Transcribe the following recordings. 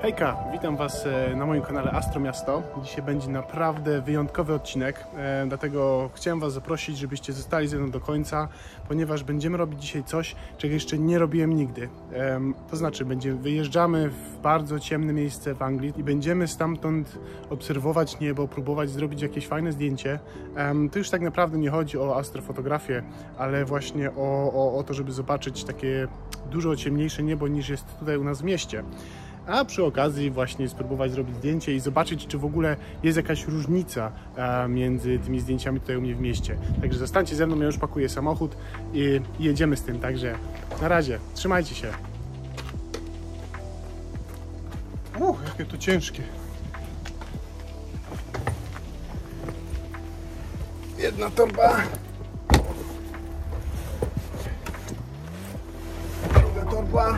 Hejka, witam Was na moim kanale Astro Miasto. Dzisiaj będzie naprawdę wyjątkowy odcinek, dlatego chciałem Was zaprosić, żebyście zostali ze mną do końca, ponieważ będziemy robić dzisiaj coś, czego jeszcze nie robiłem nigdy. To znaczy, wyjeżdżamy w bardzo ciemne miejsce w Anglii i będziemy stamtąd obserwować niebo, próbować zrobić jakieś fajne zdjęcie. To już tak naprawdę nie chodzi o astrofotografię, ale właśnie o to, żeby zobaczyć takie dużo ciemniejsze niebo niż jest tutaj u nas w mieście. A przy okazji właśnie spróbować zrobić zdjęcie i zobaczyć, czy w ogóle jest jakaś różnica między tymi zdjęciami tutaj u mnie w mieście. Także zostańcie ze mną, ja już pakuję samochód i jedziemy z tym. Także na razie, trzymajcie się. Jakie to ciężkie. Jedna torba. Druga torba.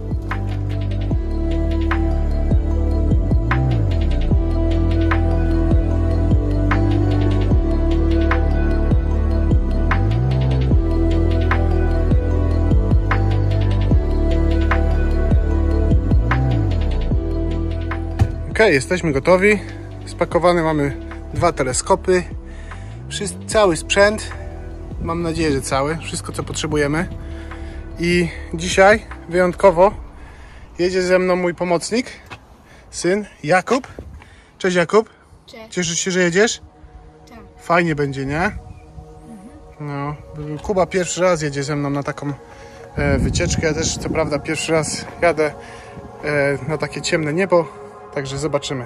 Ok, jesteśmy gotowi. Spakowany mamy 2 teleskopy. Cały sprzęt. Mam nadzieję, że cały. Wszystko, co potrzebujemy. I dzisiaj wyjątkowo jedzie ze mną mój pomocnik, syn Jakub. Cześć Jakub. Cześć. Cieszysz się, że jedziesz? Tak. Fajnie będzie, nie? No, Kuba pierwszy raz jedzie ze mną na taką wycieczkę. Ja też, co prawda, pierwszy raz jadę na takie ciemne niebo. Także zobaczymy.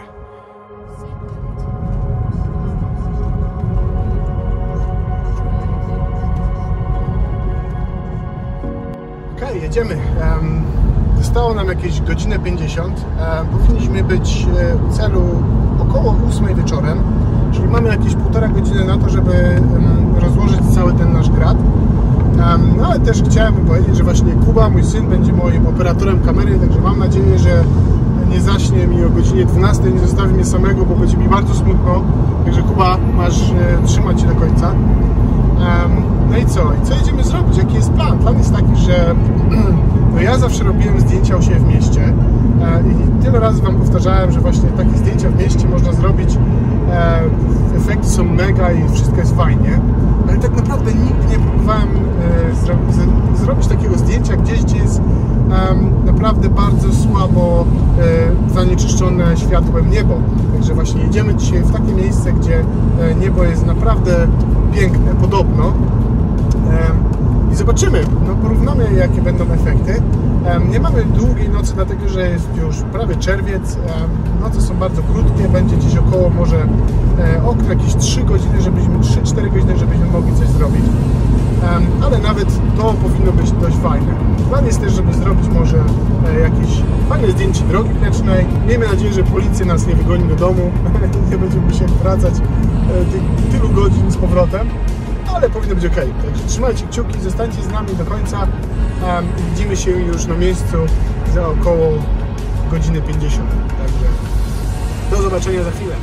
Ok, jedziemy. Zostało nam jakieś godzinę 50. Powinniśmy być u celu około 8 wieczorem. Czyli mamy jakieś 1,5 godziny na to, żeby rozłożyć cały ten nasz grat. No ale też chciałem powiedzieć, że właśnie Kuba, mój syn, będzie moim operatorem kamery, także mam nadzieję, że nie zaśnie mi o godzinie 12, nie zostawi mnie samego, bo będzie mi bardzo smutno. Także Kuba, masz trzymać się do końca. No i co? I co jedziemy zrobić? Jaki jest plan? Plan jest taki, że no ja zawsze robiłem zdjęcia u siebie w mieście i tyle razy Wam powtarzałem, że właśnie takie zdjęcia w mieście można zrobić, efekty są mega i wszystko jest fajnie, ale tak naprawdę nigdy nie próbowałem zrobić takiego zdjęcia gdzieś, gdzie jest naprawdę bardzo słabo zanieczyszczone światłem niebo. Także właśnie jedziemy dzisiaj w takie miejsce, gdzie niebo jest naprawdę piękne, podobno. I zobaczymy, no porównamy, jakie będą efekty. Nie mamy długiej nocy, dlatego że jest już prawie czerwiec. Noce są bardzo krótkie, będzie gdzieś około może jakieś 3 godziny, 3-4 godziny, żebyśmy mogli coś zrobić. Ale nawet to powinno być dość fajne. Plan jest też, żeby zrobić może jakieś fajne zdjęcie drogi mlecznej. Miejmy nadzieję, że policja nas nie wygoni do domu, nie będziemy musieli wracać tylu godzin z powrotem, ale powinno być ok. Także trzymajcie kciuki, zostańcie z nami do końca. Widzimy się już na miejscu za około godziny 50. Także do zobaczenia za chwilę.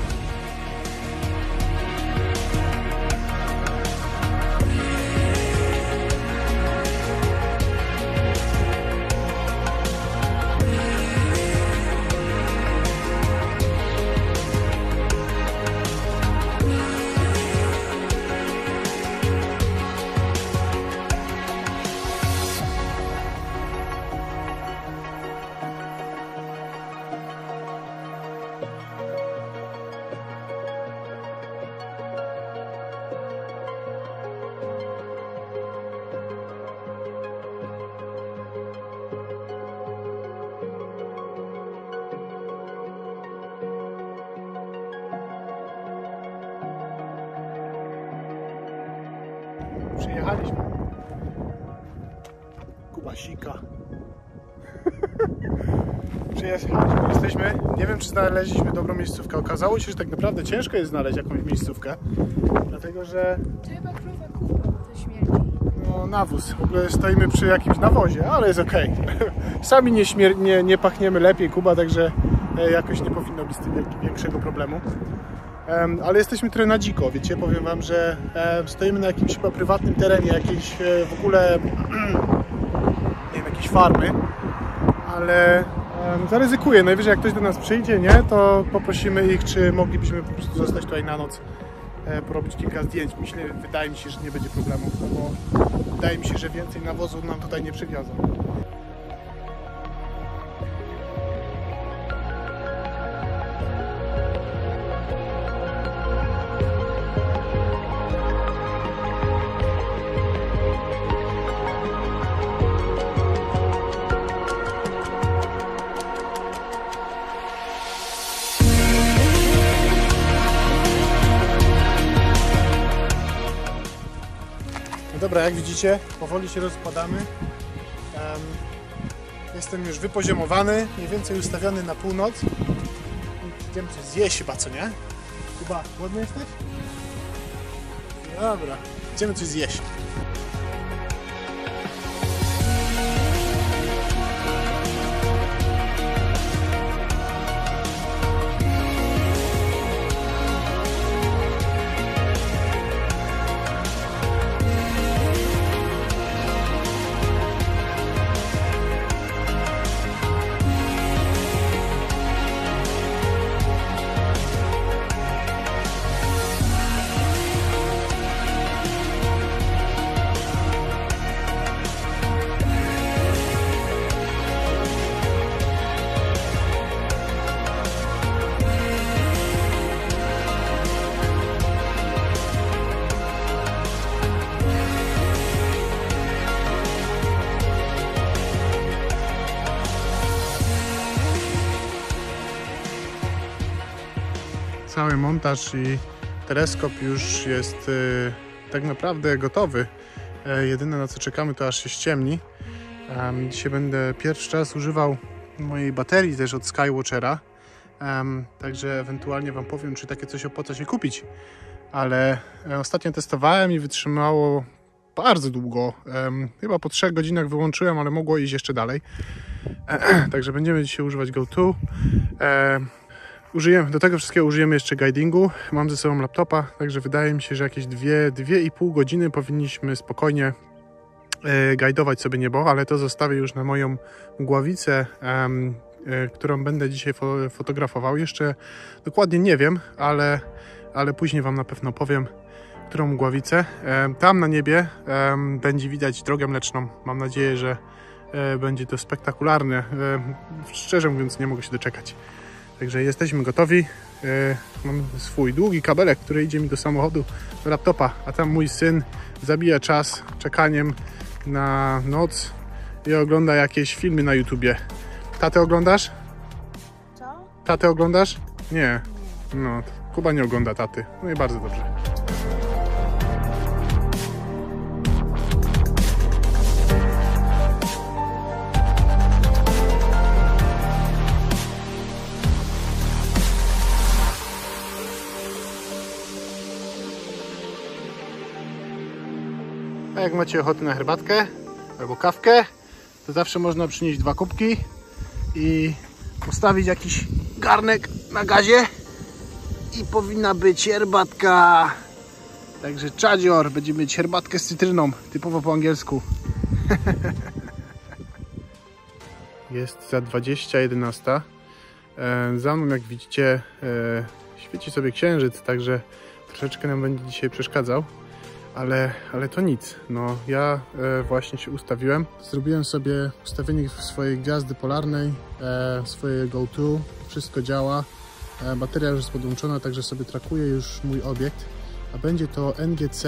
Przyjechaliśmy. Kubasika. Przyjechaliśmy, jesteśmy. Nie wiem, czy znaleźliśmy dobrą miejscówkę. Okazało się, że tak naprawdę ciężko jest znaleźć jakąś miejscówkę. Dlatego, że... To chyba krowa kupa, to śmierdzi. No, nawóz. W ogóle stoimy przy jakimś nawozie, ale jest ok. Sami nie pachniemy lepiej, Kuba, także jakoś nie powinno być z tym większego problemu. Ale jesteśmy trochę na dziko, wiecie, powiem wam, że stoimy na jakimś chyba prywatnym terenie, jakiejś w ogóle, nie wiem, jakiejś farmy, ale Zaryzykuję, najwyżej jak ktoś do nas przyjdzie, nie, to poprosimy ich, czy moglibyśmy po prostu zostać tutaj na noc, porobić kilka zdjęć. Wydaje mi się, że nie będzie problemu, bo wydaje mi się, że więcej nawozu nam tutaj nie przywiozą. Dobra, jak widzicie, powoli się rozkładamy. Jestem już wypoziomowany, mniej więcej ustawiony na północ. Idziemy coś zjeść chyba, co nie? Kuba, głodny jesteś? Dobra, idziemy coś zjeść. Cały montaż i teleskop już jest tak naprawdę gotowy. Jedyne, na co czekamy, to aż się ściemni. Dzisiaj będę pierwszy raz używał mojej baterii też od Skywatchera. Także ewentualnie Wam powiem, czy takie coś opłaca się kupić. Ale ostatnio testowałem i wytrzymało bardzo długo. Chyba po 3 godzinach wyłączyłem, ale mogło iść jeszcze dalej. Także będziemy dzisiaj używać GoTo. Do tego wszystkiego użyjemy jeszcze guidingu. Mam ze sobą laptopa, także wydaje mi się, że jakieś 2,5 godziny powinniśmy spokojnie guidować sobie niebo, ale to zostawię już na moją mgławicę, którą będę dzisiaj fotografował. Jeszcze dokładnie nie wiem, ale później Wam na pewno powiem, którą mgławicę. Tam na niebie będzie widać Drogę Mleczną. Mam nadzieję, że będzie to spektakularne. Szczerze mówiąc, nie mogę się doczekać. Także jesteśmy gotowi. Mam swój długi kabelek, który idzie mi do samochodu, do laptopa, a tam mój syn zabija czas czekaniem na noc i ogląda jakieś filmy na YouTubie. Tatę oglądasz? Co? Tatę oglądasz? Nie. No, Kuba nie ogląda taty. No i bardzo dobrze. A jak macie ochotę na herbatkę albo kawkę, to zawsze można przynieść 2 kubki i postawić jakiś garnek na gazie i powinna być herbatka. Także czadzior, będziemy mieć herbatkę z cytryną, typowo po angielsku. Jest za 20:11. Za mną, jak widzicie, świeci sobie księżyc, także troszeczkę nam będzie dzisiaj przeszkadzał. Ale to nic. No, ja właśnie się ustawiłem. Zrobiłem sobie ustawienie swojej gwiazdy polarnej, swoje GoTo. Wszystko działa. Bateria już jest podłączona, także sobie trakuję już mój obiekt. A będzie to NGC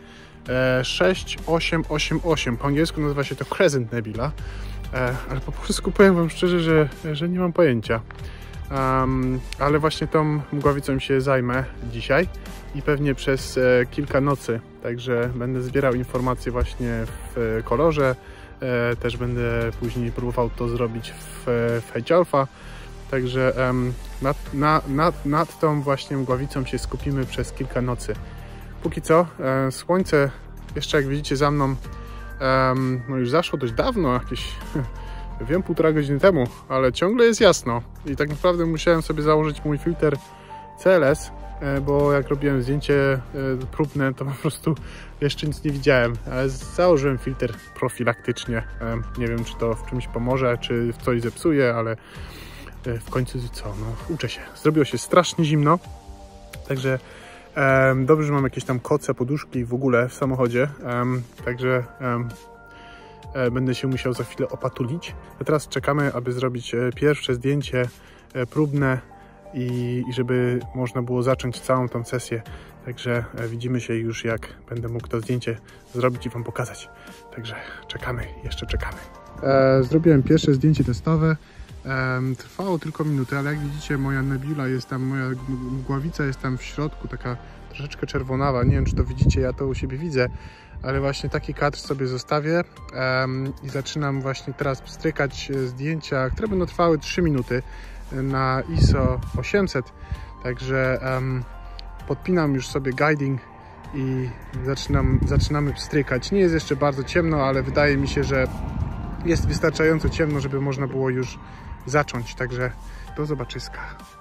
6888. Po angielsku nazywa się to Crescent Nebula. Ale po polsku powiem Wam szczerze, że nie mam pojęcia. Ale właśnie tą mgławicą się zajmę dzisiaj i pewnie przez kilka nocy. Także będę zbierał informacje właśnie w kolorze. Też będę później próbował to zrobić w Fate Alpha. Także nad tą właśnie mgławicą się skupimy przez kilka nocy. Póki co słońce jeszcze, jak widzicie za mną, no już zaszło dość dawno, jakieś wiem, 1,5 godziny temu, ale ciągle jest jasno i tak naprawdę musiałem sobie założyć mój filtr CLS, bo jak robiłem zdjęcie próbne, to po prostu jeszcze nic nie widziałem, ale założyłem filtr profilaktycznie. Nie wiem, czy to w czymś pomoże, czy w coś zepsuje, ale w końcu co, no uczę się. Zrobiło się strasznie zimno, także dobrze, że mam jakieś tam koce, poduszki w ogóle w samochodzie, także będę się musiał za chwilę opatulić. A teraz czekamy, aby zrobić pierwsze zdjęcie próbne i żeby można było zacząć całą tą sesję. Także widzimy się już, jak będę mógł to zdjęcie zrobić i Wam pokazać. Także czekamy, jeszcze czekamy. Zrobiłem pierwsze zdjęcie testowe. Trwało tylko minutę, ale jak widzicie, moja nebula jest tam, moja mgławica jest tam w środku, taka troszeczkę czerwonawa. Nie wiem, czy to widzicie, ja to u siebie widzę, ale właśnie taki kadr sobie zostawię i zaczynam właśnie teraz pstrykać zdjęcia, które będą trwały 3 minuty na ISO 800. Także podpinam już sobie guiding i zaczynamy pstrykać. Nie jest jeszcze bardzo ciemno, ale wydaje mi się, że jest wystarczająco ciemno, żeby można było już zacząć. Także do zobaczyska.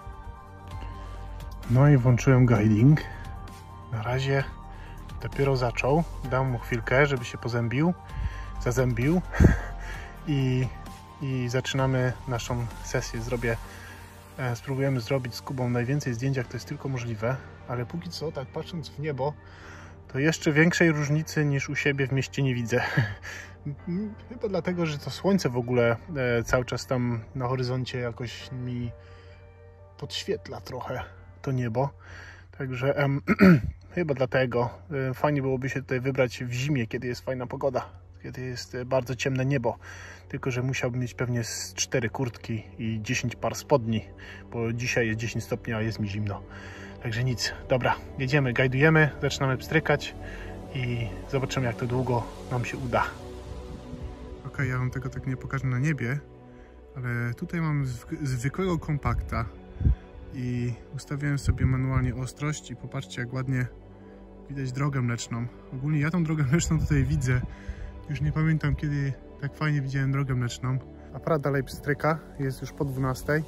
No i włączyłem guiding. Na razie dopiero zaczął. Dam mu chwilkę, żeby się zazębił i zaczynamy naszą sesję. Spróbujemy zrobić z Kubą najwięcej zdjęć, jak to jest tylko możliwe, ale póki co, tak patrząc w niebo, to jeszcze większej różnicy niż u siebie w mieście nie widzę. Chyba dlatego, że to słońce w ogóle cały czas tam na horyzoncie jakoś mi podświetla trochę to niebo. Także chyba dlatego fajnie byłoby się tutaj wybrać w zimie, kiedy jest fajna pogoda, kiedy jest bardzo ciemne niebo. Tylko że musiałbym mieć pewnie z 4 kurtki i 10 par spodni, bo dzisiaj jest 10 stopni, a jest mi zimno. Także nic. Dobra, jedziemy, gajdujemy, zaczynamy pstrykać i zobaczymy, jak to długo nam się uda. Ok, ja Wam tego tak nie pokażę na niebie, ale tutaj mam zwykłego kompakta i ustawiałem sobie manualnie ostrość i popatrzcie, jak ładnie widać drogę mleczną. Ogólnie ja tą drogę mleczną tutaj widzę. Już nie pamiętam, kiedy tak fajnie widziałem drogę mleczną. Aparat dalej pstryka, jest już po 12.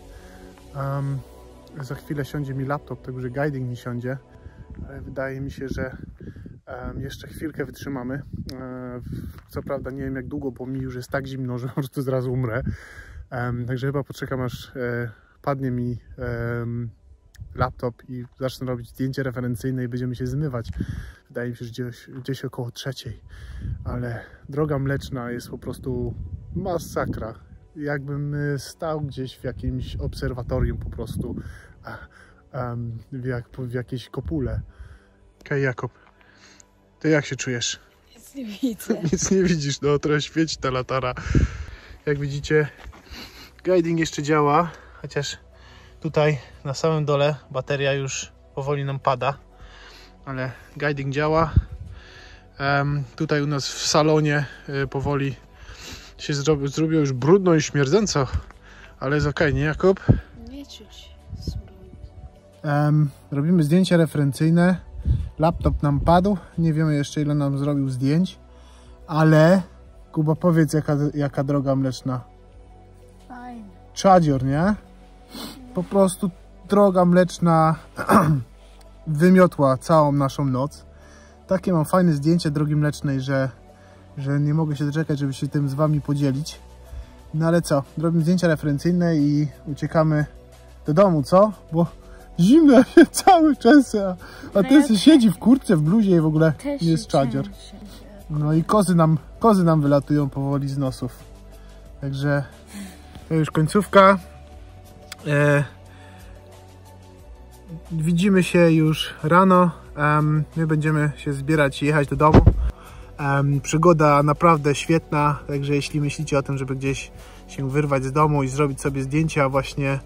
Za chwilę siądzie mi laptop, także guiding mi siądzie. Ale wydaje mi się, że jeszcze chwilkę wytrzymamy. Co prawda nie wiem jak długo, bo mi już jest tak zimno, że po prostu zaraz umrę. Także chyba poczekam, aż padnie mi laptop i zacznę robić zdjęcie referencyjne i będziemy się zmywać. Wydaje mi się, że gdzieś około 3. Ale droga mleczna jest po prostu masakra. Jakbym stał gdzieś w jakimś obserwatorium po prostu, w jakiejś kopule. Okej, Jakub, ty jak się czujesz? Nic nie widzę. Nic nie widzisz, no trochę świeci ta latara. Jak widzicie, guiding jeszcze działa, chociaż tutaj na samym dole bateria już powoli nam pada, ale guiding działa. Tutaj u nas w salonie powoli się zrobiło już brudno i śmierdząco, ale jest ok, nie Jakub? Nie czuć. Robimy zdjęcia referencyjne. Laptop nam padł, nie wiemy jeszcze ile nam zrobił zdjęć, ale Kuba, powiedz jaka droga mleczna. Fajnie. Czadzior, nie? Po prostu droga mleczna wymiotła całą naszą noc. Takie mam fajne zdjęcie drogi mlecznej, że nie mogę się doczekać, żeby się tym z Wami podzielić. No ale co, robimy zdjęcia referencyjne i uciekamy do domu, co? Bo zimno się cały czas, a ty siedzi w kurtce, w bluzie i w ogóle nie jest czadzior. No i kozy nam wylatują powoli z nosów. Także to już końcówka. Widzimy się już rano. My będziemy się zbierać i jechać do domu. Przygoda naprawdę świetna, także jeśli myślicie o tym, żeby gdzieś się wyrwać z domu i zrobić sobie zdjęcia właśnie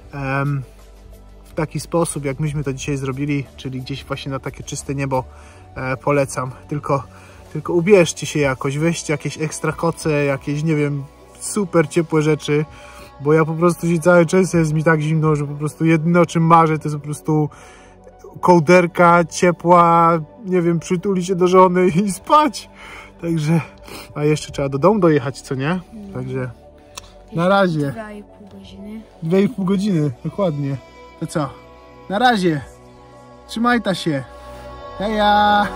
w taki sposób, jak myśmy to dzisiaj zrobili, czyli gdzieś właśnie na takie czyste niebo, polecam. Tylko ubierzcie się jakoś, weźcie jakieś ekstra koce, jakieś, nie wiem, super ciepłe rzeczy, bo ja po prostu się cały czas jest mi tak zimno, że po prostu jedyne o czym marzę to jest po prostu kołderka ciepła, nie wiem, przytulić się do żony i spać. Także, a jeszcze trzeba do domu dojechać, co nie? Także na razie. 2,5 godziny. 2,5 godziny, dokładnie. To co? Na razie. Trzymaj ta się. Heja!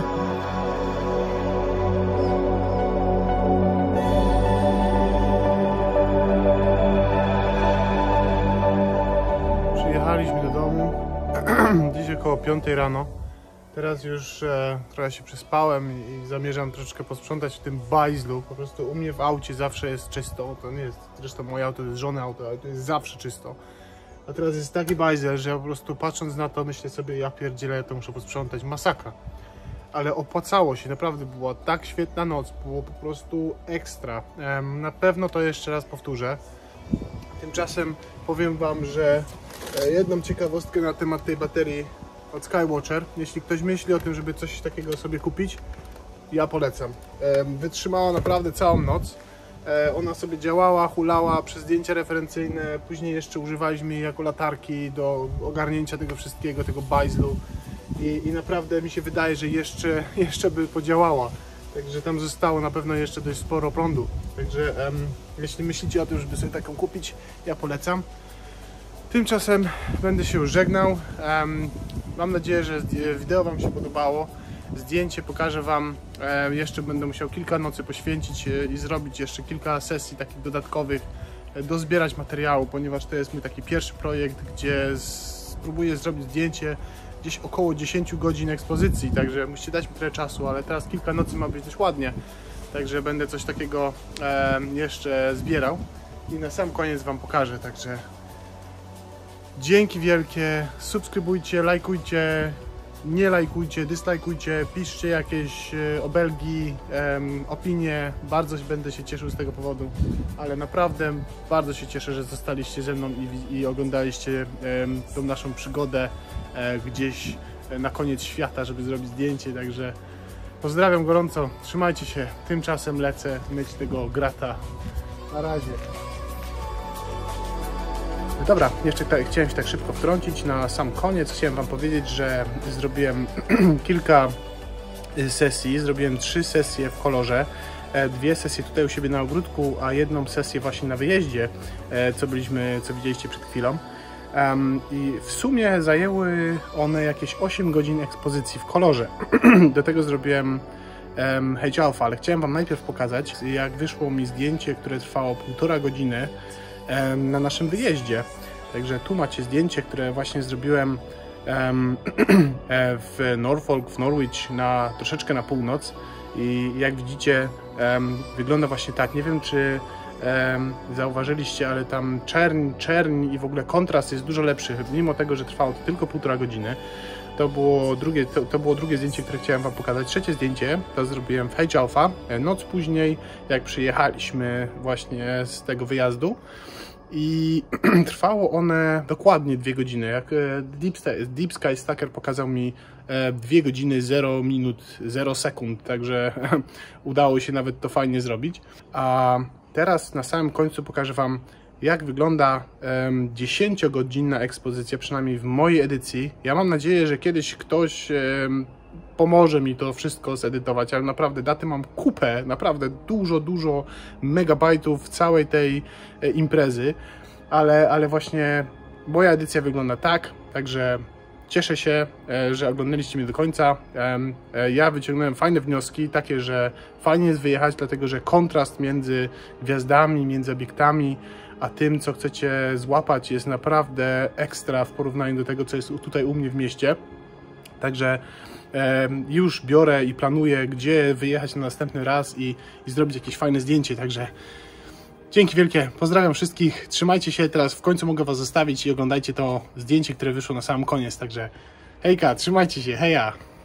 Przyjechaliśmy do domu. Dziś około 5 rano. Teraz już trochę się przespałem i zamierzam troszeczkę posprzątać w tym bajzlu. Po prostu u mnie w aucie zawsze jest czysto. To nie jest, zresztą moje auto to jest żony auto, ale to jest zawsze czysto. A teraz jest taki bajzel, że ja po prostu patrząc na to myślę sobie, ja pierdzielę, to muszę posprzątać, masakra. Ale opłacało się, naprawdę była tak świetna noc, było po prostu ekstra. Na pewno to jeszcze raz powtórzę. Tymczasem powiem wam, że jedną ciekawostkę na temat tej baterii od Skywatcher. Jeśli ktoś myśli o tym, żeby coś takiego sobie kupić, ja polecam. Wytrzymała naprawdę całą noc. Ona sobie działała, hulała przez zdjęcia referencyjne, później jeszcze używaliśmy jej jako latarki do ogarnięcia tego wszystkiego, tego bajzlu i naprawdę mi się wydaje, że jeszcze by podziałała. Także tam zostało na pewno jeszcze dość sporo prądu. Także jeśli myślicie o tym, żeby sobie taką kupić, ja polecam. Tymczasem będę się już żegnał. Mam nadzieję, że wideo wam się podobało. Zdjęcie pokażę wam. Jeszcze będę musiał kilka nocy poświęcić i zrobić jeszcze kilka sesji takich dodatkowych, dozbierać materiału, ponieważ to jest mój taki pierwszy projekt, gdzie spróbuję zrobić zdjęcie gdzieś około 10 godzin ekspozycji, także musicie dać mi trochę czasu, ale teraz kilka nocy ma być dość ładnie, także będę coś takiego jeszcze zbierał i na sam koniec wam pokażę, także dzięki wielkie, subskrybujcie, lajkujcie, nie lajkujcie, dyslajkujcie, piszcie jakieś obelgi, opinie, bardzo będę się cieszył z tego powodu, ale naprawdę bardzo się cieszę, że zostaliście ze mną i oglądaliście tą naszą przygodę gdzieś na koniec świata, żeby zrobić zdjęcie, także pozdrawiam gorąco, trzymajcie się, tymczasem lecę myć tego grata, na razie. Dobra, jeszcze chciałem się tak szybko wtrącić na sam koniec. Chciałem wam powiedzieć, że zrobiłem kilka sesji, zrobiłem 3 sesje w kolorze. 2 sesje tutaj u siebie na ogródku, a jedną sesję właśnie na wyjeździe, co widzieliście przed chwilą. I w sumie zajęły one jakieś 8 godzin ekspozycji w kolorze. Do tego zrobiłem Hedge Alpha, ale chciałem wam najpierw pokazać, jak wyszło mi zdjęcie, które trwało 1,5 godziny na naszym wyjeździe. Także tu macie zdjęcie, które właśnie zrobiłem w Norfolk, w Norwich, troszeczkę na północ i jak widzicie wygląda właśnie tak. Nie wiem, czy zauważyliście, ale tam czerń i w ogóle kontrast jest dużo lepszy, mimo tego, że trwało to tylko 1,5 godziny. To było drugie zdjęcie, które chciałem wam pokazać. Trzecie zdjęcie to zrobiłem w Hedge Alpha noc później, jak przyjechaliśmy właśnie z tego wyjazdu i trwało one dokładnie 2 godziny. Jak Deep Sky Stacker pokazał mi 2 godziny 0 minut 0 sekund, także udało się nawet to fajnie zrobić. A teraz na samym końcu pokażę wam, jak wygląda 10-godzinna ekspozycja, przynajmniej w mojej edycji. Ja mam nadzieję, że kiedyś ktoś pomoże mi to wszystko zedytować, ale naprawdę daty mam kupę, naprawdę dużo megabajtów całej tej imprezy, ale właśnie moja edycja wygląda tak, także cieszę się, że oglądaliście mnie do końca. Ja wyciągnąłem fajne wnioski, takie, że fajnie jest wyjechać, dlatego że kontrast między gwiazdami, między obiektami, a tym, co chcecie złapać, jest naprawdę ekstra w porównaniu do tego, co jest tutaj u mnie w mieście. Także już biorę i planuję, gdzie wyjechać na następny raz i zrobić jakieś fajne zdjęcie. Także dzięki wielkie, pozdrawiam wszystkich, trzymajcie się, teraz w końcu mogę was zostawić i oglądajcie to zdjęcie, które wyszło na sam koniec. Także hejka, trzymajcie się, heja!